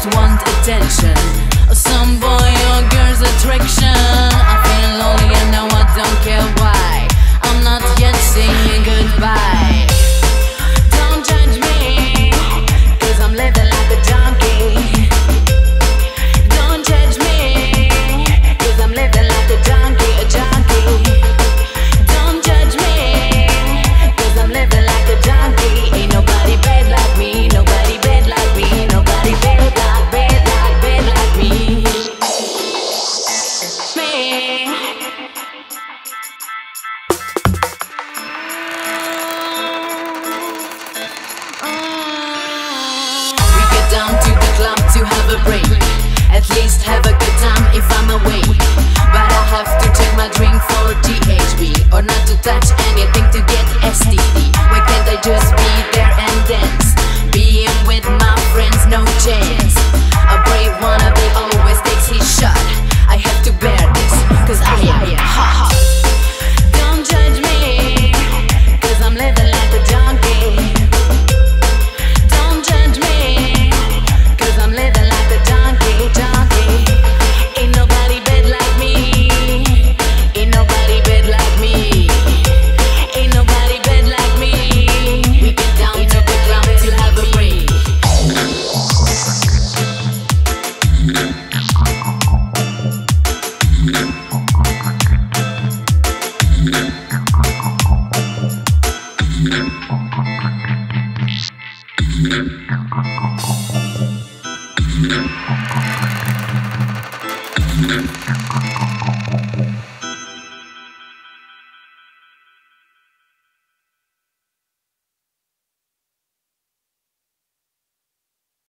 just want attention, some boy or girl's attraction. I feel lonely and now I don't care why. I'm not yet saying goodbye. Don't judge me, 'cause I'm living like a junkie. Don't judge me, 'cause I'm living like a junkie, a junkie. Don't judge me, 'cause I'm living like a junkie. Ain't nobody bad like me, nobody bad like me, nobody bad like me. Me. We get down to the club to have a break, at least have a good time if I'm away. But I have to check my drink for THB, or not to touch anything to get STD. Why can't I just be there and dance? Being with my friends, no chance. A brave wannabe always takes his shot. I have to bear this, 'cause I am hot. Don't judge me, 'cause I'm living like a junkie. Don't judge me, 'cause I'm living like a junkie, junkie. Ain't nobody bad like me, ain't nobody bad like me, ain't nobody bad like me. We get down to the club to have a break. Thank you.